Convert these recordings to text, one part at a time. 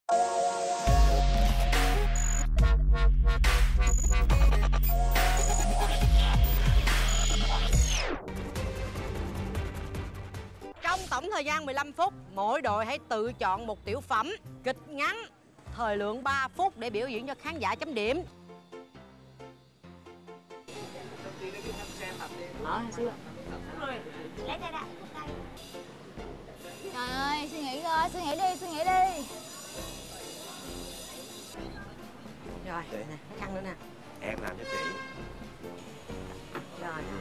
Trong tổng thời gian 15 phút, mỗi đội hãy tự chọn một tiểu phẩm, kịch ngắn, thời lượng 3 phút để biểu diễn cho khán giả chấm điểm. Trời ơi, suy nghĩ coi, suy nghĩ đi, suy nghĩ đi. Rồi, nè, khăn nữa nè. Em làm cho chị. Rồi.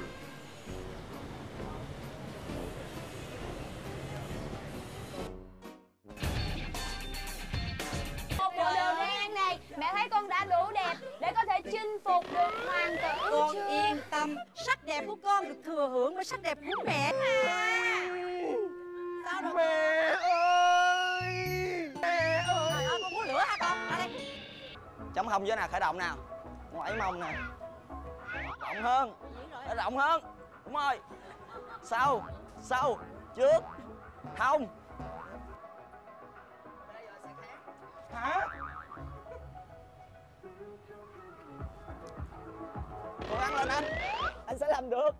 Một bộ đồ đen này, mẹ thấy con đã đủ đẹp để có thể chinh phục được hoàng tử Con chưa? yên tâm, sắc đẹp của con được thừa hưởng bởi sắc đẹp của mẹ mà. Sao đâu? Mẹ ơi! Mẹ ơi! Trời ơi, con muốn lửa hả con? Ra đây. Trống không với nào khởi động nào. Ngoảy mông nè. Rộng hơn. Rộng hơn. Đúng rồi. Sau. Sau. Trước. Hông. Hả? Cố gắng lên anh. Anh sẽ làm được.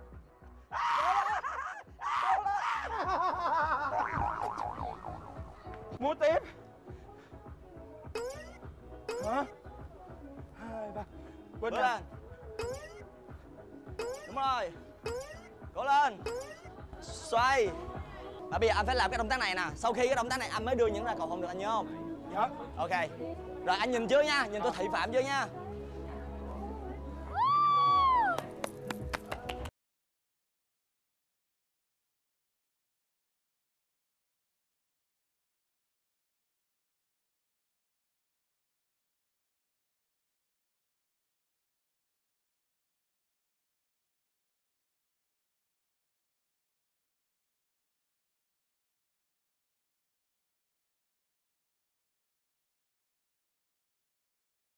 Múa tiếp. Hả? 2, 3. Cố lên. Đúng rồi. Cố lên. Xoay. Và bây giờ anh phải làm cái động tác này nè. Sau khi cái động tác này anh mới đưa những ra cầu hôn được, anh nhớ không? Dạ. Ok. Rồi anh nhìn trước nha. Nhìn tôi thị phạm trước nha.